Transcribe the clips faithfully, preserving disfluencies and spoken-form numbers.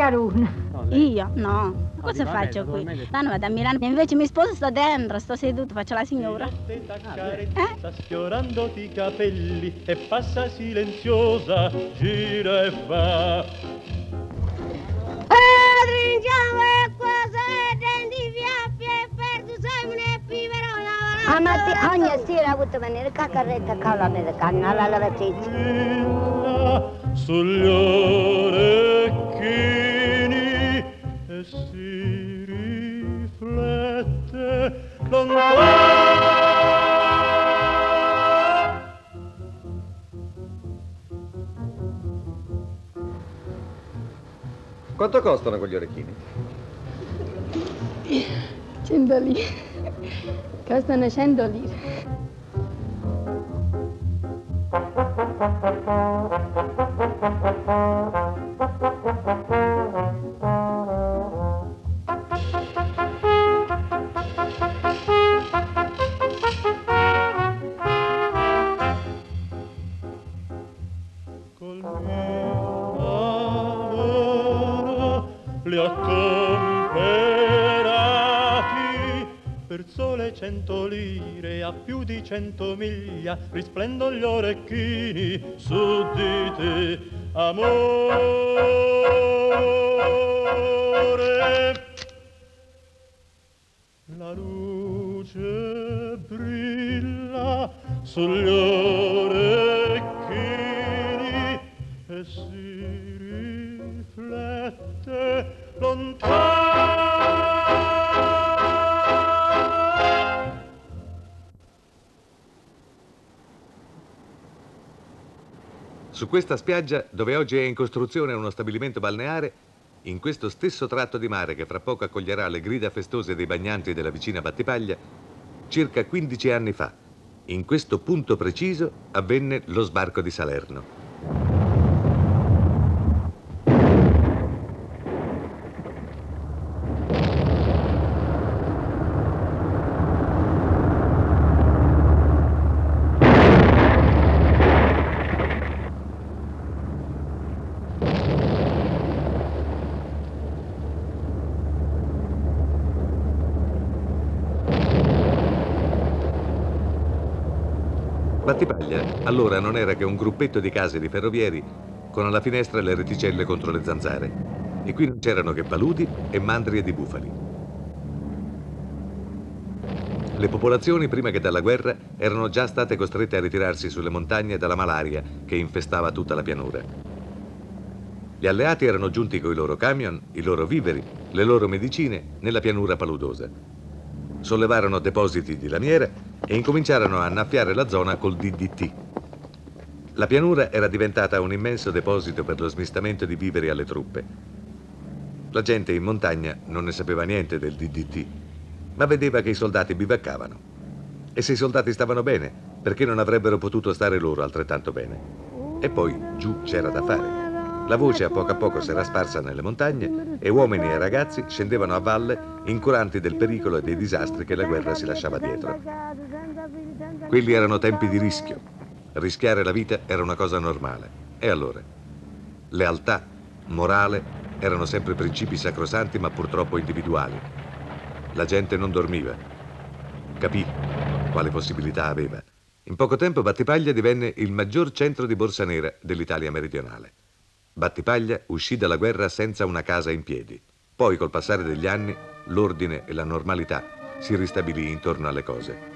Aruna. No, lei... Io? No. Cosa no, faccio vabbè, qui? L'anno vado a Milano, invece mi sposo, sto dentro, sto seduto, faccio la signora. Eh? Sta sfiorandoti i capelli e passa silenziosa, gira e va. Trinchiamo e cosa è denti fiappi e perdu sai un piverona. A mattina, ogni sera ho avuto venire cacarretta con la americana, alla lavatrice. Sugli orecchini e si riflette lontano. Quanto costano quegli orecchini? cento lire. Costano cento lire. Li ha comperati per sole cento lire, a più di cento miglia risplendono gli orecchini su di te, amore. La luce brilla sugli orecchini e si riflette lontano. Su questa spiaggia, dove oggi è in costruzione uno stabilimento balneare, in questo stesso tratto di mare che fra poco accoglierà le grida festose dei bagnanti della vicina Battipaglia, circa quindici anni fa, in questo punto preciso, avvenne lo sbarco di Salerno. Battipaglia allora non era che un gruppetto di case di ferrovieri con alla finestra le reticelle contro le zanzare, e qui non c'erano che paludi e mandrie di bufali. Le popolazioni, prima che dalla guerra, erano già state costrette a ritirarsi sulle montagne dalla malaria che infestava tutta la pianura. Gli alleati erano giunti con i loro camion, i loro viveri, le loro medicine nella pianura paludosa. Sollevarono depositi di lamiera e incominciarono a annaffiare la zona col D D T. La pianura era diventata un immenso deposito per lo smistamento di viveri alle truppe. La gente in montagna non ne sapeva niente del D D T, ma vedeva che i soldati bivaccavano. E se i soldati stavano bene, perché non avrebbero potuto stare loro altrettanto bene? E poi giù c'era da fare. La voce a poco a poco si era sparsa nelle montagne e uomini e ragazzi scendevano a valle incuranti del pericolo e dei disastri che la guerra si lasciava dietro. Quelli erano tempi di rischio. Rischiare la vita era una cosa normale. E allora? Lealtà, morale erano sempre principi sacrosanti ma purtroppo individuali. La gente non dormiva. Capì quale possibilità aveva. In poco tempo Battipaglia divenne il maggior centro di borsa nera dell'Italia meridionale. Battipaglia uscì dalla guerra senza una casa in piedi. Poi, col passare degli anni, l'ordine e la normalità si ristabilì intorno alle cose.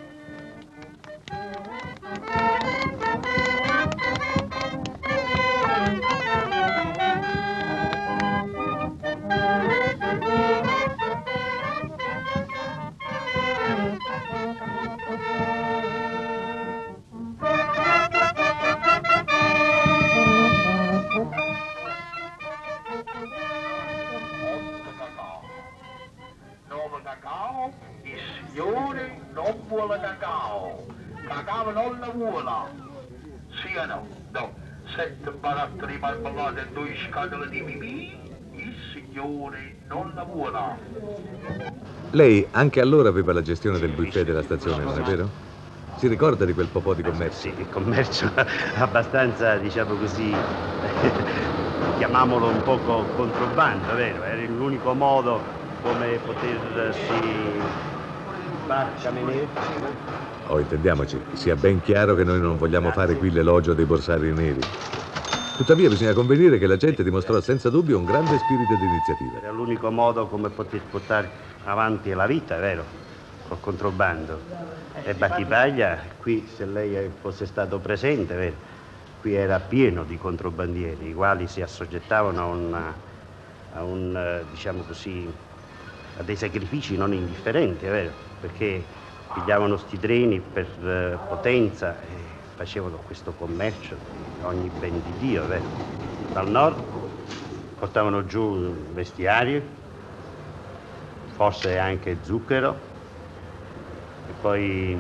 Il signore non vuole cacao, cacao non la vuole. Sì o no? No, sette barattoli di marmellata e due scatole di mimì, il signore non la vuole. Lei anche allora aveva la gestione del buffet della stazione, non è vero? Si ricorda di quel po' di commercio? Sì, il commercio abbastanza, diciamo così, chiamiamolo un poco controbbando, vero? Era l'unico modo come potersi far camminare. Oh, intendiamoci, sia ben chiaro che noi non vogliamo fare qui l'elogio dei borsari neri. Tuttavia bisogna convenire che la gente dimostrò senza dubbio un grande spirito di iniziativa. Era l'unico modo come poter portare avanti la vita, vero? Col controbbando. E Battipaglia, qui se lei fosse stato presente, vero? Qui era pieno di controbandieri, i quali si assoggettavano a un, a un diciamo così, a dei sacrifici non indifferenti, vero? Perché pigliavano sti treni per uh, Potenza e facevano questo commercio di ogni ben di Dio, vero? Dal nord portavano giù vestiario, forse anche zucchero, e poi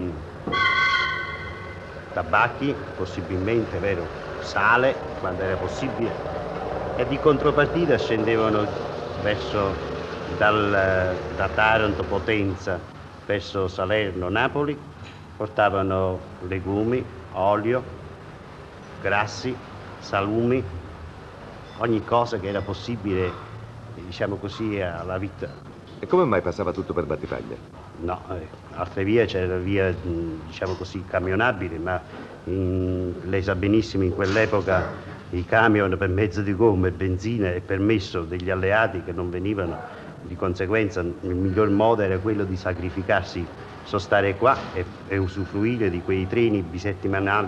tabacchi, possibilmente, vero? Sale, quando era possibile, e di contropartita scendevano verso dal, da Taranto, Potenza, verso Salerno, Napoli, portavano legumi, olio, grassi, salumi, ogni cosa che era possibile, diciamo così, alla vita. E come mai passava tutto per Battipaglia? No, eh, altre vie c'era via, diciamo così, camionabile, ma in, lei sa benissimo in quell'epoca i camion per mezzo di gomme, benzina e permesso degli alleati che non venivano. Di conseguenza il miglior modo era quello di sacrificarsi, sostare qua e, e usufruire di quei treni bisettimanali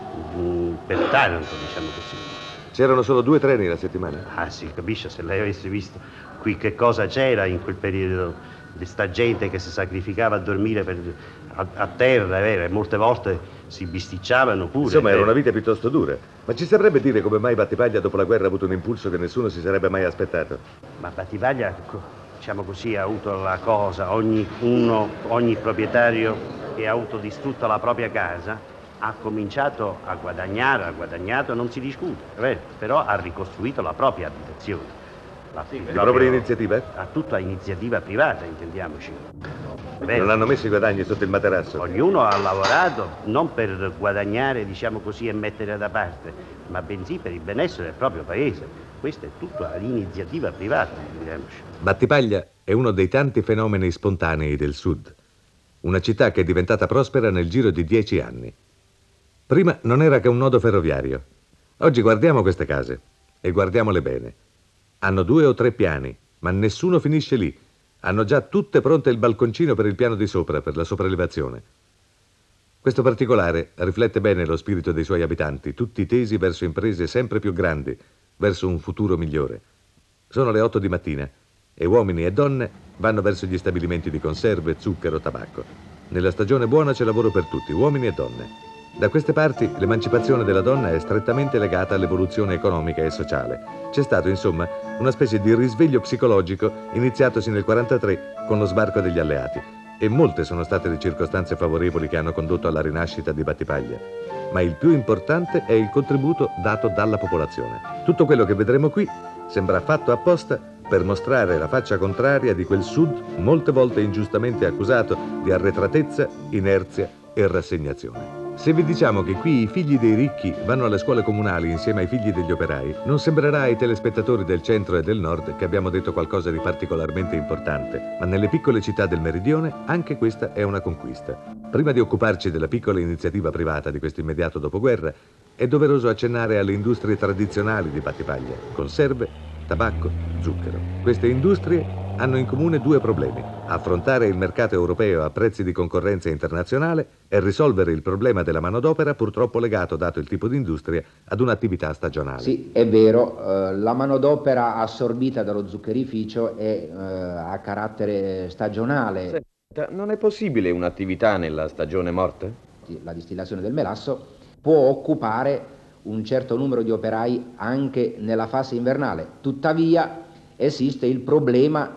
mh, per Taranto, diciamo così. C'erano solo due treni la settimana? Ah sì, capisce, se lei avesse visto qui che cosa c'era in quel periodo, di sta gente che si sacrificava a dormire per, a, a terra, è vero, e molte volte si bisticciavano pure. Insomma, era una vita piuttosto dura. Ma ci saprebbe dire come mai Battipaglia dopo la guerra ha avuto un impulso che nessuno si sarebbe mai aspettato? Ma Battipaglia, diciamo così, ha avuto la cosa, ogni, uno, ogni proprietario che ha autodistrutto la propria casa ha cominciato a guadagnare, ha guadagnato, non si discute, è vero, però ha ricostruito la propria abitazione. La, sì, di propria iniziativa? A tutta iniziativa privata, intendiamoci. Non hanno messo i guadagni sotto il materasso? Ognuno ha lavorato non per guadagnare, diciamo così, e mettere da parte, ma bensì per il benessere del proprio paese. Questa è tutta l'iniziativa privata, intendiamoci. Battipaglia è uno dei tanti fenomeni spontanei del Sud. Una città che è diventata prospera nel giro di dieci anni. Prima non era che un nodo ferroviario. Oggi guardiamo queste case e guardiamole bene. Hanno due o tre piani, ma nessuno finisce lì. Hanno già tutte pronte il balconcino per il piano di sopra, per la sopraelevazione. Questo particolare riflette bene lo spirito dei suoi abitanti, tutti tesi verso imprese sempre più grandi, verso un futuro migliore. Sono le otto di mattina e uomini e donne vanno verso gli stabilimenti di conserve, zucchero, tabacco. Nella stagione buona c'è lavoro per tutti, uomini e donne. Da queste parti l'emancipazione della donna è strettamente legata all'evoluzione economica e sociale. C'è stato, insomma, una specie di risveglio psicologico iniziatosi nel quarantatré con lo sbarco degli alleati. E molte sono state le circostanze favorevoli che hanno condotto alla rinascita di Battipaglia. Ma il più importante è il contributo dato dalla popolazione. Tutto quello che vedremo qui sembra fatto apposta per mostrare la faccia contraria di quel Sud molte volte ingiustamente accusato di arretratezza, inerzia e rassegnazione. Se vi diciamo che qui i figli dei ricchi vanno alle scuole comunali insieme ai figli degli operai, non sembrerà ai telespettatori del centro e del nord che abbiamo detto qualcosa di particolarmente importante, ma nelle piccole città del meridione anche questa è una conquista. Prima di occuparci della piccola iniziativa privata di questo immediato dopoguerra, è doveroso accennare alle industrie tradizionali di Battipaglia: conserve, tabacco, zucchero. Queste industrie hanno in comune due problemi: affrontare il mercato europeo a prezzi di concorrenza internazionale e risolvere il problema della manodopera, purtroppo legato, dato il tipo di industria, ad un'attività stagionale. Sì, è vero, eh, la manodopera assorbita dallo zuccherificio è eh, a carattere stagionale. Senta, non è possibile un'attività nella stagione morta? La distillazione del melasso può occupare un certo numero di operai anche nella fase invernale. Tuttavia esiste il problema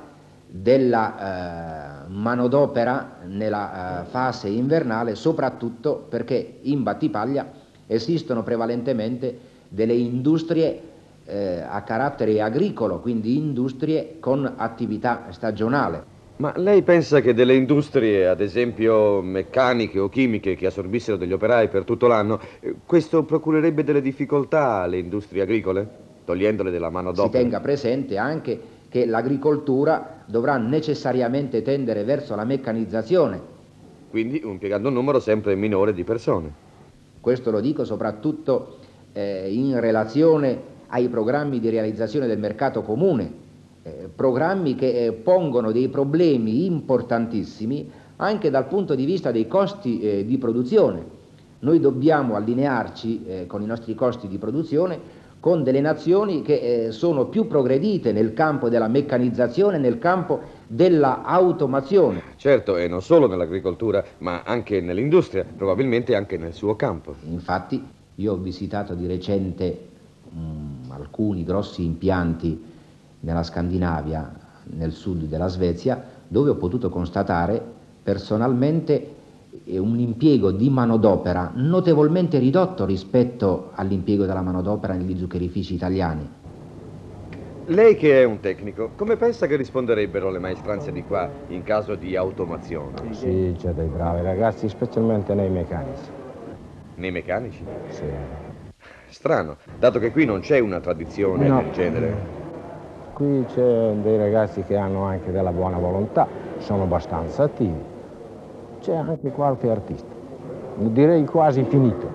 della eh, manodopera nella eh, fase invernale, soprattutto perché in Battipaglia esistono prevalentemente delle industrie eh, a carattere agricolo, quindi industrie con attività stagionale. Ma lei pensa che delle industrie, ad esempio meccaniche o chimiche, che assorbissero degli operai per tutto l'anno, questo procurerebbe delle difficoltà alle industrie agricole? togliendole della si manodopera. tenga presente anche che l'agricoltura dovrà necessariamente tendere verso la meccanizzazione. Quindi impiegando un numero sempre minore di persone. Questo lo dico soprattutto eh, in relazione ai programmi di realizzazione del mercato comune, eh, programmi che eh, pongono dei problemi importantissimi anche dal punto di vista dei costi eh, di produzione. Noi dobbiamo allinearci eh, con i nostri costi di produzione con delle nazioni che eh, sono più progredite nel campo della meccanizzazione, nel campo della automazione. Certo, e non solo nell'agricoltura, ma anche nell'industria, probabilmente anche nel suo campo. Infatti, io ho visitato di recente mh, alcuni grossi impianti nella Scandinavia, nel sud della Svezia, dove ho potuto constatare personalmente un impiego di manodopera notevolmente ridotto rispetto all'impiego della manodopera negli zuccherifici italiani. Lei che è un tecnico, come pensa che risponderebbero le maestranze di qua in caso di automazione? Sì, c'è dei bravi ragazzi, specialmente nei meccanici. Nei meccanici? Sì. Strano, dato che qui non c'è una tradizione No. del genere. Qui c'è dei ragazzi che hanno anche della buona volontà, sono abbastanza attivi. C'è anche qualche artista, direi quasi finito.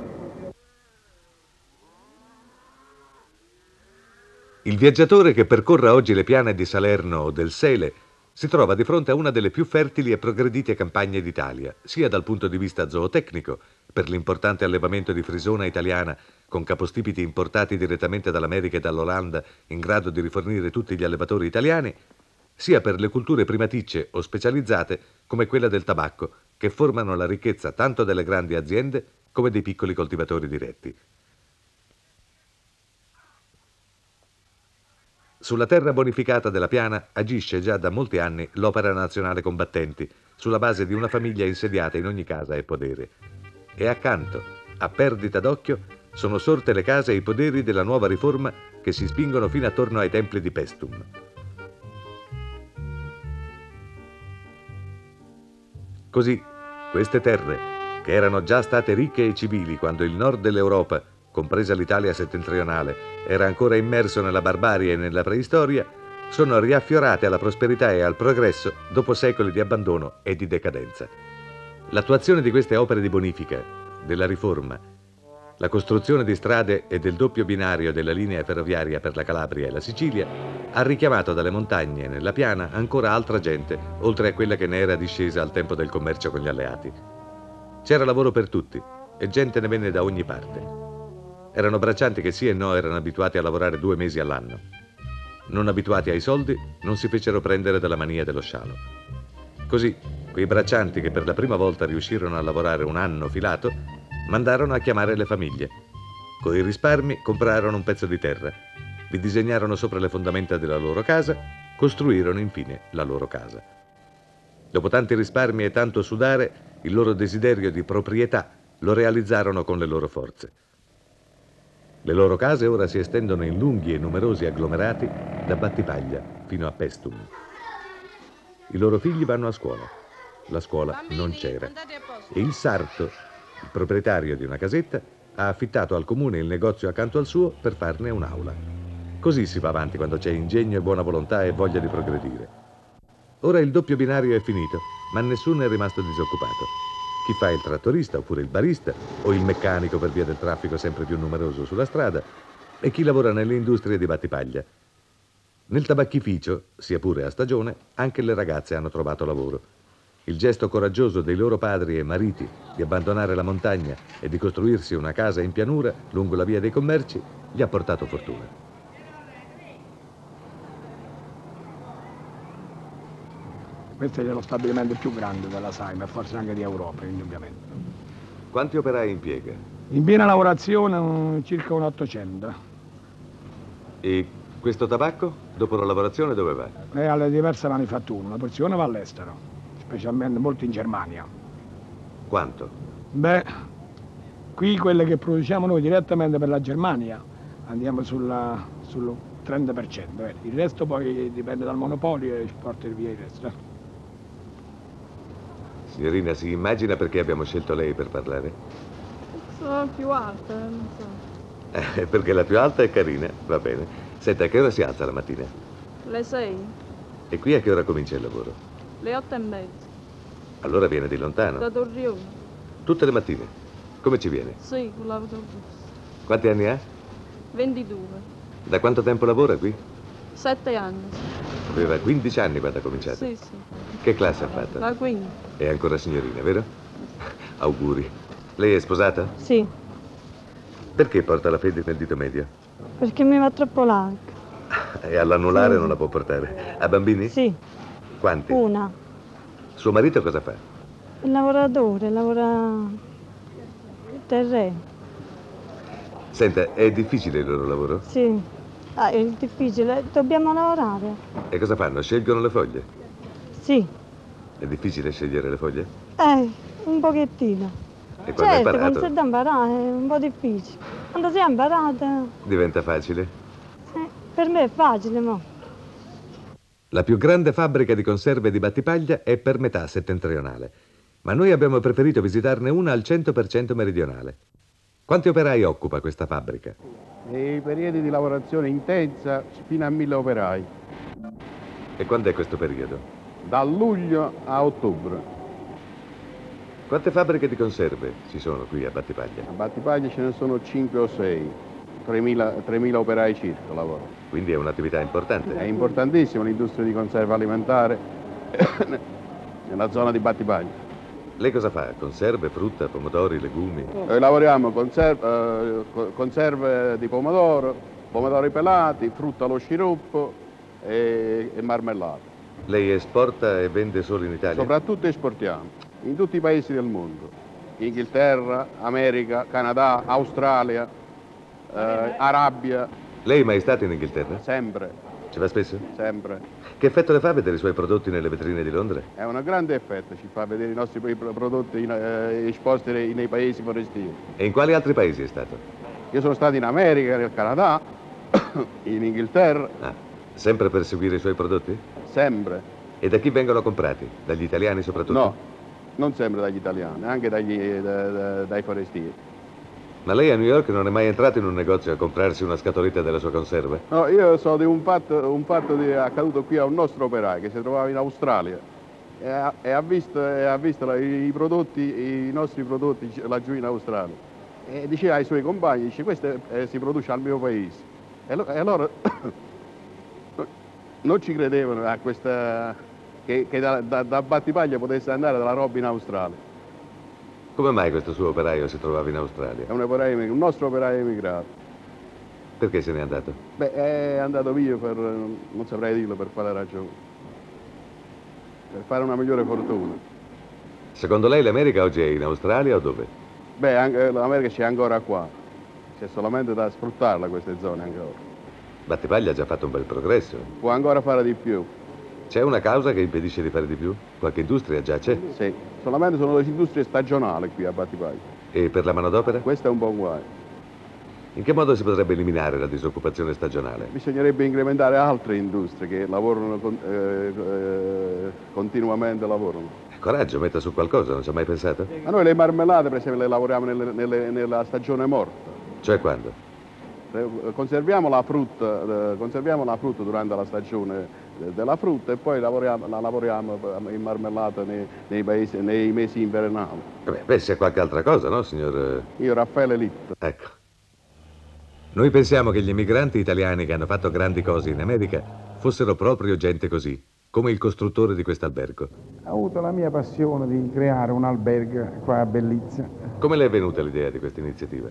Il viaggiatore che percorra oggi le piane di Salerno o del Sele si trova di fronte a una delle più fertili e progredite campagne d'Italia, sia dal punto di vista zootecnico, per l'importante allevamento di frisona italiana con capostipiti importati direttamente dall'America e dall'Olanda in grado di rifornire tutti gli allevatori italiani, sia per le culture primaticce o specializzate come quella del tabacco, che formano la ricchezza tanto delle grandi aziende come dei piccoli coltivatori diretti. Sulla terra bonificata della Piana agisce già da molti anni l'Opera Nazionale Combattenti, sulla base di una famiglia insediata in ogni casa e podere. E accanto, a perdita d'occhio, sono sorte le case e i poderi della nuova riforma che si spingono fino attorno ai templi di Paestum. Così, queste terre, che erano già state ricche e civili quando il nord dell'Europa, compresa l'Italia settentrionale, era ancora immerso nella barbarie e nella preistoria, sono riaffiorate alla prosperità e al progresso dopo secoli di abbandono e di decadenza. L'attuazione di queste opere di bonifica, della riforma, la costruzione di strade e del doppio binario della linea ferroviaria per la Calabria e la Sicilia ha richiamato dalle montagne nella Piana ancora altra gente, oltre a quella che ne era discesa al tempo del commercio con gli alleati. C'era lavoro per tutti e gente ne venne da ogni parte. Erano braccianti che sì e no erano abituati a lavorare due mesi all'anno. Non abituati ai soldi, non si fecero prendere dalla mania dello scialo. Così, quei braccianti che per la prima volta riuscirono a lavorare un anno filato, mandarono a chiamare le famiglie. Coi risparmi comprarono un pezzo di terra, vi disegnarono sopra le fondamenta della loro casa, costruirono infine la loro casa. Dopo tanti risparmi e tanto sudare, il loro desiderio di proprietà lo realizzarono con le loro forze. Le loro case ora si estendono in lunghi e numerosi agglomerati da Battipaglia fino a Paestum. I loro figli vanno a scuola. La scuola non c'era. E il sarto, il proprietario di una casetta, ha affittato al comune il negozio accanto al suo per farne un'aula. Così si va avanti quando c'è ingegno e buona volontà e voglia di progredire. Ora il doppio binario è finito, ma nessuno è rimasto disoccupato. Chi fa il trattorista oppure il barista o il meccanico per via del traffico sempre più numeroso sulla strada e chi lavora nelle industrie di Battipaglia. Nel tabacchificio, sia pure a stagione, anche le ragazze hanno trovato lavoro. Il gesto coraggioso dei loro padri e mariti di abbandonare la montagna e di costruirsi una casa in pianura lungo la via dei commerci gli ha portato fortuna. Questo è lo stabilimento più grande della Saima e forse anche di Europa, indubbiamente. Quanti operai impiega? In piena lavorazione um, circa un ottocento. E questo tabacco, dopo la lavorazione, dove va? E alle diverse manifatture, una porzione va all'estero, specialmente molto in Germania. Quanto? Beh, qui quelle che produciamo noi direttamente per la Germania andiamo sulla, sul trenta per cento, eh. Il resto poi dipende dal monopolio e ci porta via il resto. Signorina, si immagina perché abbiamo scelto lei per parlare? Sono più alte, non so. Eh, perché la più alta è carina, va bene. Senta, a che ora si alza la mattina? Le sei, E qui a che ora comincia il lavoro? le otto e mezza, Allora viene di lontano. da Torrione. Tutte le mattine. Come ci viene? Sì, con l'autobus. Quanti anni ha? ventidue, Da quanto tempo lavora qui? sette anni. Aveva quindici anni quando ha cominciato. Sì, sì, Che classe ha fatto? la quinta. È ancora signorina, vero? Auguri. Lei è sposata? Sì, Perché porta la fede nel dito medio? perché mi va troppo larga. E all'anulare Sì. non la può portare. Ha bambini? Sì, Quanti? una. Suo marito cosa fa? Il lavoratore, lavora il terreno. Senta, è difficile il loro lavoro? Sì, ah, è difficile, dobbiamo lavorare. E cosa fanno? Scelgono le foglie? Sì, È difficile scegliere le foglie? eh, un pochettino. E quando hai Certo, quando imparato si è da imparare è un po' difficile. Quando si è imparata, diventa facile? eh, per me è facile, mo. La più grande fabbrica di conserve di Battipaglia è per metà settentrionale, ma noi abbiamo preferito visitarne una al cento per cento meridionale. Quanti operai occupa questa fabbrica? Nei periodi di lavorazione intensa fino a mille operai, E quando è questo periodo? da luglio a ottobre. Quante fabbriche di conserve ci sono qui a Battipaglia? A Battipaglia ce ne sono cinque o sei, tremila operai circa lavorano. Quindi è un'attività importante. È importantissima l'industria di conserva alimentare nella zona di Battipaglia. Lei cosa fa? Conserve, frutta, pomodori, legumi? Noi lavoriamo conserve, eh, co- conserve di pomodoro, pomodori pelati, frutta allo sciroppo e, e marmellata. Lei esporta e vende solo in Italia? Soprattutto esportiamo in tutti i paesi del mondo. Inghilterra, America, Canada, Australia, eh, Arabia. Lei è mai stato in Inghilterra? Sempre. Ci va spesso? Sempre. Che effetto le fa vedere i suoi prodotti nelle vetrine di Londra? È un grande effetto, ci fa vedere i nostri prodotti in, eh, esposti nei, nei paesi forestieri. E in quali altri paesi è stato? Io sono stato in America, nel Canada, in Inghilterra. Ah, sempre per seguire i suoi prodotti? Sempre. E da chi vengono comprati? Dagli italiani soprattutto? No, non sempre dagli italiani, anche dagli, da, da, dai forestieri. Ma lei a New York non è mai entrato in un negozio a comprarsi una scatoletta della sua conserva? No, io so di un fatto, un fatto di, accaduto qui a un nostro operaio che si trovava in Australia e ha, e ha visto, e ha visto la, i prodotti, i nostri prodotti laggiù in Australia e diceva ai suoi compagni, dice, questo eh, si produce al mio paese. E, lo, e allora non ci credevano a questa, che, che da, da, da Battipaglia potesse andare della roba in Australia. Come mai questo suo operaio si trovava in Australia? È un, operaio, un nostro operaio emigrato. Perché se n'è andato? Beh, è andato via per, non saprei dirlo per quale ragione, per fare una migliore fortuna. Secondo lei l'America oggi è in Australia o dove? Beh, anche l'America c'è ancora qua, c'è solamente da sfruttarla queste zone ancora. Battipaglia ha già fatto un bel progresso. Può ancora fare di più. C'è una causa che impedisce di fare di più? Qualche industria già c'è? Sì, solamente sono le industrie stagionali qui a Battipaglia. E per la manodopera? Questo è un buon guaio. In che modo si potrebbe eliminare la disoccupazione stagionale? Bisognerebbe incrementare altre industrie che lavorano, eh, eh, continuamente lavorano. Coraggio, metta su qualcosa, non ci ha mai pensato? Ma noi le marmellate, per esempio, le lavoriamo nelle, nelle, nella stagione morta. Cioè quando? Conserviamo la frutta, conserviamo la frutta durante la stagione della frutta e poi lavoriamo, la lavoriamo in marmellata nei, nei, paesi, nei mesi invernali. Beh, pensi a qualche altra cosa, no, signor... Io, Raffaele Litto. Ecco. Noi pensiamo che gli immigranti italiani che hanno fatto grandi cose in America fossero proprio gente così, come il costruttore di quest'albergo. Ho avuto la mia passione di creare un albergo qua a Bellizia. Come le è venuta l'idea di questa iniziativa?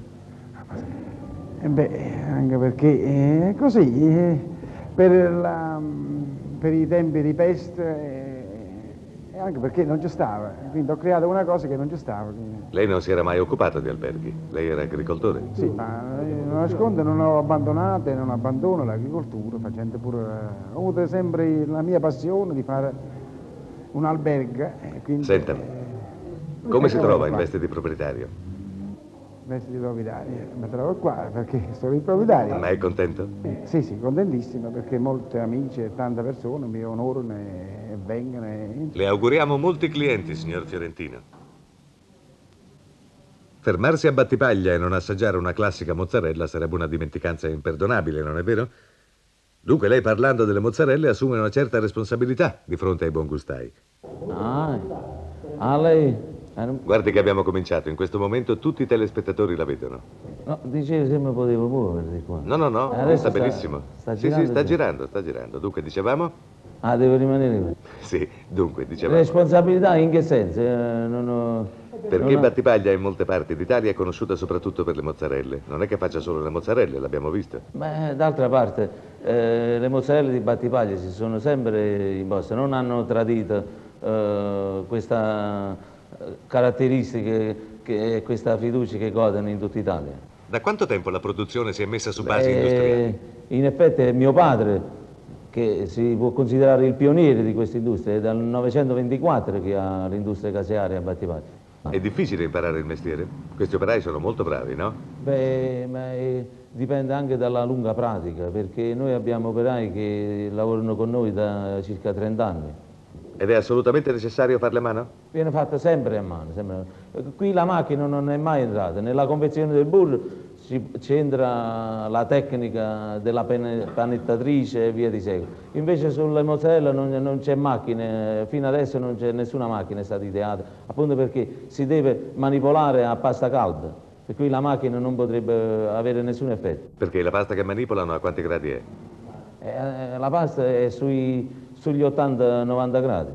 Eh beh, anche perché è così, eh, per, la, per i tempi di peste e eh, anche perché non ci stava, quindi ho creato una cosa che non ci stava. Quindi... Lei non si era mai occupato di alberghi? Lei era agricoltore? Sì, ma non nascondo, non ho abbandonato e non abbandono l'agricoltura, facendo pure... Ho avuto sempre la mia passione di fare un albergo. Quindi, Senta, eh, come si trova in veste di proprietario? Veste di proprietario, mi trovo qua perché sono il proprietario. Ma è contento? Eh, sì, sì, contentissimo perché molti amici e tante persone mi onorano e, e vengono. E... Le auguriamo molti clienti, signor Fiorentino. Fermarsi a Battipaglia e non assaggiare una classica mozzarella sarebbe una dimenticanza imperdonabile, non è vero? Dunque lei, parlando delle mozzarelle, assume una certa responsabilità di fronte ai buongustai. Ah, a lei... Guardi che abbiamo cominciato, in questo momento tutti i telespettatori la vedono. No, dicevi se mi potevo muovere di qua. No, no, no, Adesso sta benissimo. Sta sì, girando, sì, sta sì. girando, sta girando. Dunque, dicevamo? Ah, devo rimanere qui. Sì, dunque, dicevamo. Responsabilità in che senso? Eh, non ho... Perché non ho- Battipaglia in molte parti d'Italia è conosciuta soprattutto per le mozzarelle. Non è che faccia solo le mozzarelle, l'abbiamo visto. Beh, d'altra parte, eh, le mozzarelle di Battipaglia si sono sempre imposte, non hanno tradito eh, questa eh, caratteristica e questa fiducia che godono in tutta Italia. Da quanto tempo la produzione si è messa su basi Beh, industriali? in effetti è mio padre, che si può considerare il pioniere di questa industria, è dal novecentoventiquattro che ha l'industria casearia a Battipaglia. È difficile imparare il mestiere? Questi operai sono molto bravi, no? Beh, ma eh, dipende anche dalla lunga pratica, perché noi abbiamo operai che lavorano con noi da circa trenta anni. Ed è assolutamente necessario farle a mano? Viene fatta sempre a mano. Sempre. Qui la macchina non è mai entrata. Nella confezione del burro c'entra la tecnica della pene- panettatrice e via di seguito. Invece sulle mozzarella non, non c'è macchina, fino adesso non c'è nessuna macchina è stata ideata, appunto perché si deve manipolare a pasta calda, per cui la macchina non potrebbe avere nessun effetto. Perché la pasta che manipolano a quanti gradi è? Eh, la pasta è sui, sugli ottanta novanta gradi.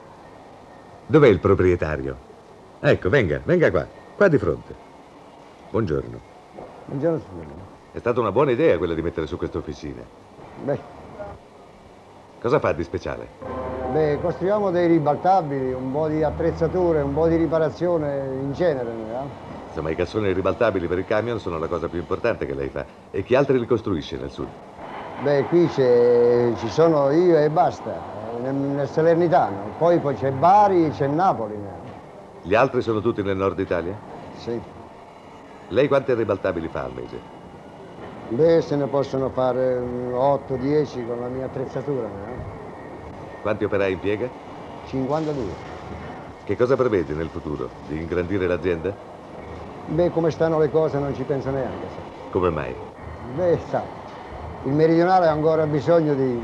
Dov'è il proprietario? Ecco, venga, venga qua, qua di fronte. Buongiorno. Buongiorno signore. È stata una buona idea quella di mettere su questa officina. Beh, Cosa fa di speciale? beh, costruiamo dei ribaltabili, un po' di attrezzature, un po' di riparazione in genere. Eh? Insomma, i cassoni ribaltabili per il camion sono la cosa più importante che lei fa. E chi altri li costruisce nel sud? Beh, qui c'è- ci sono io e basta, nel, nel Salernitano. Poi, poi c'è Bari, c'è Napoli. eh. Gli altri sono tutti nel nord Italia? Sì. Lei quanti ribaltabili fa al mese? Beh, se ne possono fare otto dieci con la mia attrezzatura. eh. Quanti operai impiega? cinquantadue. Che cosa prevede nel futuro? Di ingrandire l'azienda? Beh, come stanno le cose non ci penso neanche. sa. Come mai? Beh, sa, il meridionale ha ancora bisogno di,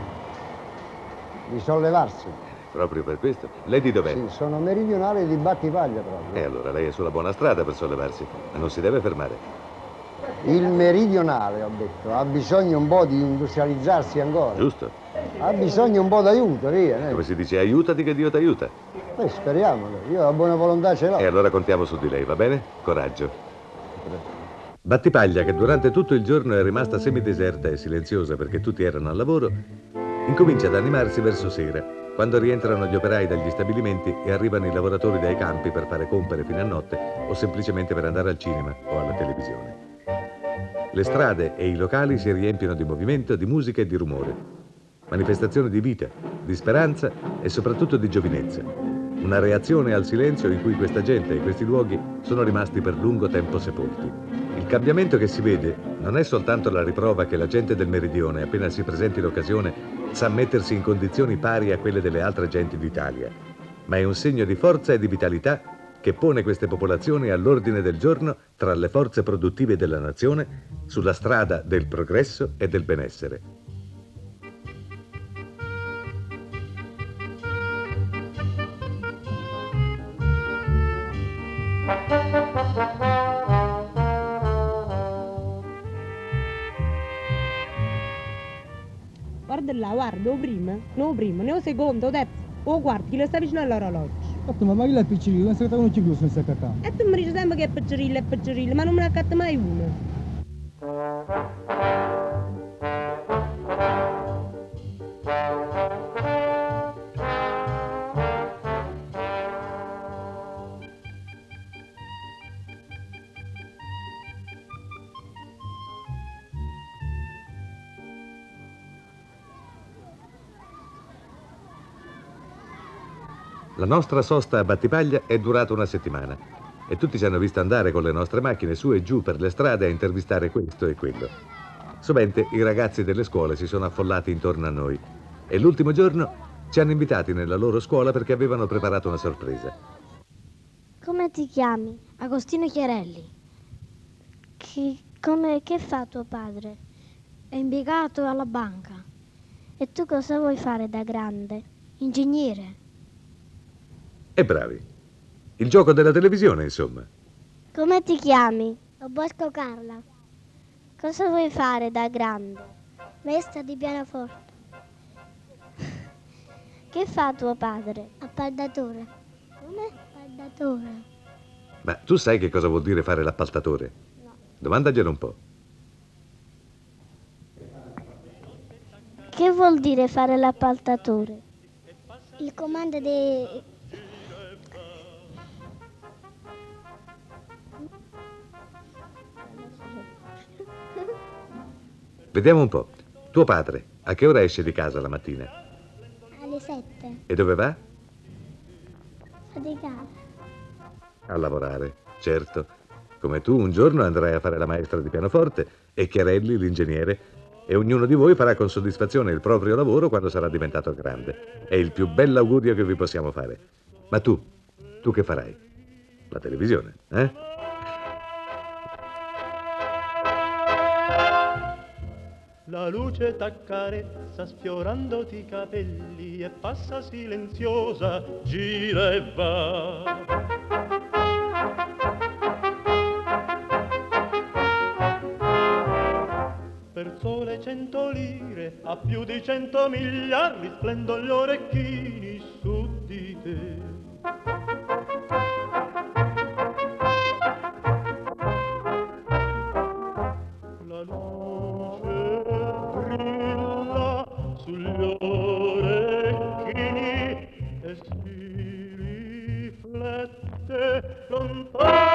di sollevarsi. Proprio per questo? Lei di dov'è? Sì, sono meridionale di Battipaglia proprio. E allora lei è sulla buona strada per sollevarsi, ma non si deve fermare. Il meridionale, ho detto, ha bisogno un po' di industrializzarsi ancora. Giusto? Ha bisogno un po' d'aiuto, via. eh. Come si dice, aiutati che Dio ti aiuta. Beh, speriamolo, io la buona volontà ce l'ho. E allora contiamo su di lei, va bene? Coraggio. Battipaglia, che durante tutto il giorno è rimasta semideserta e silenziosa perché tutti erano al lavoro, incomincia ad animarsi verso sera, quando rientrano gli operai dagli stabilimenti e arrivano i lavoratori dai campi per fare compere fino a notte o semplicemente per andare al cinema o alla televisione. Le strade e i locali si riempiono di movimento, di musica e di rumore. Manifestazione di vita, di speranza e soprattutto di giovinezza. Una reazione al silenzio in cui questa gente e questi luoghi sono rimasti per lungo tempo sepolti. Il cambiamento che si vede non è soltanto la riprova che la gente del meridione, appena si presenti l'occasione, sa mettersi in condizioni pari a quelle delle altre genti d'Italia, ma è un segno di forza e di vitalità che pone queste popolazioni all'ordine del giorno tra le forze produttive della nazione sulla strada del progresso e del benessere. Guarda là, guarda, o prima, no prima, ne o secondo, o terzo, o quarto, chi lo sta vicino all'orologio. Ma ma chi è il piccerino? Non si catta uno ciclo senza cattare. E tu mi dici sempre che è peggiorilla, è peggiorilla, ma non me ne accatta mai uno. La nostra sosta a Battipaglia è durata una settimana e tutti ci hanno visto andare con le nostre macchine su e giù per le strade a intervistare questo e quello. Sovente i ragazzi delle scuole si sono affollati intorno a noi e l'ultimo giorno ci hanno invitati nella loro scuola perché avevano preparato una sorpresa. Come ti chiami? Agostino Chiarelli. Chi, come, che fa tuo padre? È impiegato alla banca. E tu cosa vuoi fare da grande? Ingegnere. E bravi. Il gioco della televisione, insomma. Come ti chiami? Bosco Carla. Cosa vuoi fare da grande? Maestra di pianoforte. Che fa tuo padre? Appaltatore. Come? Appaltatore. Ma tu sai che cosa vuol dire fare l'appaltatore? No. Domandaglielo un po'. Che vuol dire fare l'appaltatore? Il comando dei... Vediamo un po'. Tuo padre, a che ora esce di casa la mattina? Alle sette. E dove va? A di casa. A lavorare, certo. Come tu un giorno andrai a fare la maestra di pianoforte e Chiarelli l'ingegnere, e ognuno di voi farà con soddisfazione il proprio lavoro quando sarà diventato grande. È il più bell'augurio che vi possiamo fare. Ma tu, tu che farai? La televisione, eh? La luce t'accarezza sfiorandoti i capelli e passa silenziosa, gira e va. Per sole cento lire, a più di cento miglia, risplendono gli orecchini su di te. La luce brilla sugli orecchini e si riflette lontano.